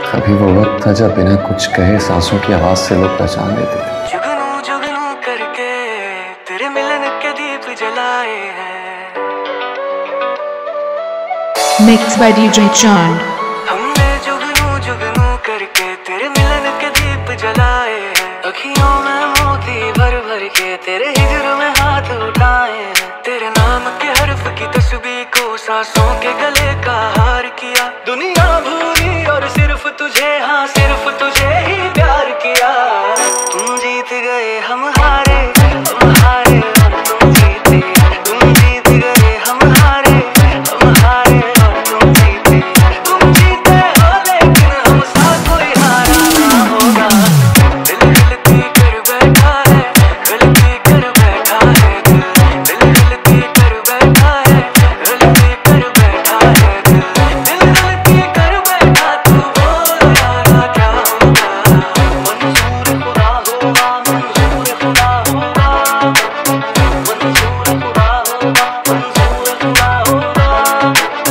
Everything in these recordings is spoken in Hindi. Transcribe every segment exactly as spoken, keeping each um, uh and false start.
कभी वो वक्त था जब बिना कुछ कहे सांसों की आवाज से लोग पहचान लेते थे। जुगनू जुगनू करके तेरे मिलन के दीप जलाए हैं। Mixed by D J Chand। हमने जुगनू जुगनू करके तेरे मिलन के दीप जलाए हैं। अखियों में मोती भर भर के तेरे हिजर में हाथ उठाए हैं। तेरे नाम के हर्फ की तस्बीह को सांसों के गले का हार किया। दुनिया भूली और सिर्फ तुझे, हाँ सिर्फ तुझे ही प्यार किया। तुम जीत गए हम हारे, हम हारे और तुम जीते। तुम जीत गए हम हारे, हम हारे और तुम जीते। तुम जीते हो लेकिन हमसा कोई हारा ना होगा। दिल गलती कर बैठा है, गलती कर बैठा है दिल। दिल गलती कर बैठा है, गलती कर बैठा है दिल। दिल गलती कर बैठा, तू बोल यारा क्या होगा। मंजूर खुदा होगा, मंजूर खुदा होगा। मंजूर खुदा होगा, मंजूर खुदा होगा।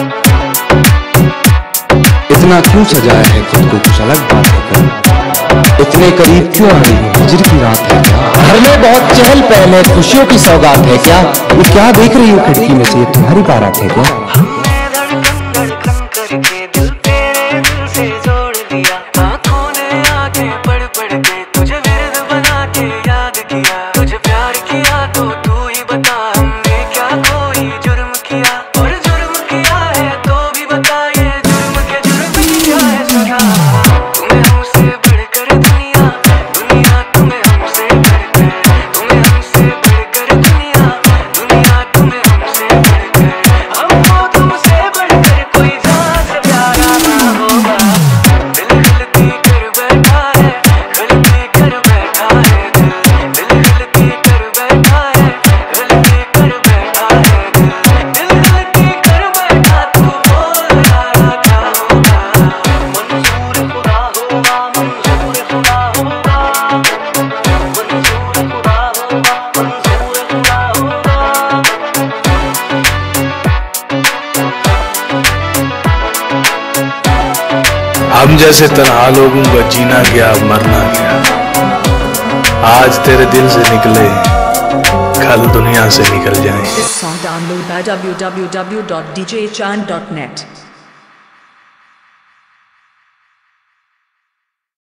इतना क्यों सजाया है खुद को, कुछ अलग बात है क्या? इतने करीब क्यों आई हो, हिजर की रात है क्या? घर में बहुत चहल पहल है, खुशियों की सौगात है क्या? ये क्या देख रही हो खिड़की में से, ये तुम्हारी बारात है क्या? हमने धड़कन धड़कन करके दिल तेरे दिल से जोड़ दिया। आँखों ने आंखें पढ़ पढ़ के तुझे विरद बना के याद किया। तुझे प्यार किया तो तू ही बता, हमने क्या कोई जुर्म किया? और जुर्म किया है तो भी बता, ये जुर्म के जुर्म की क्या है सजा? तुम्हें हमसे बढ़कर दुनिया, दुनिया तुम्हें हमसे बढ़कर। तुम्हें हमसे बढ़कर दुनिया, दुनिया तुम्हें हमसे बढ़कर। हमको तुमसे बढ़कर कोई जान से प्यारा ना होगा। दिल गलती कर बैठा है, गलती कर बैठा है दिल। दिल गलती कर बैठा है, गलती कर बैठा है दिल। दिल गलती कर बैठा, तू बोल यारा क्या होगा। मंजूर खुदा होगा, मंजूर खुदा होगा। मंजूर खुदा होगा, मंजूर खुदा होगा। हम जैसे तन्हा लोगों का जीना गया, मरना गया। आज तेरे दिल से निकले, कल दुनिया से निकल जाएं। This song download by w w w dot d j chand dot net।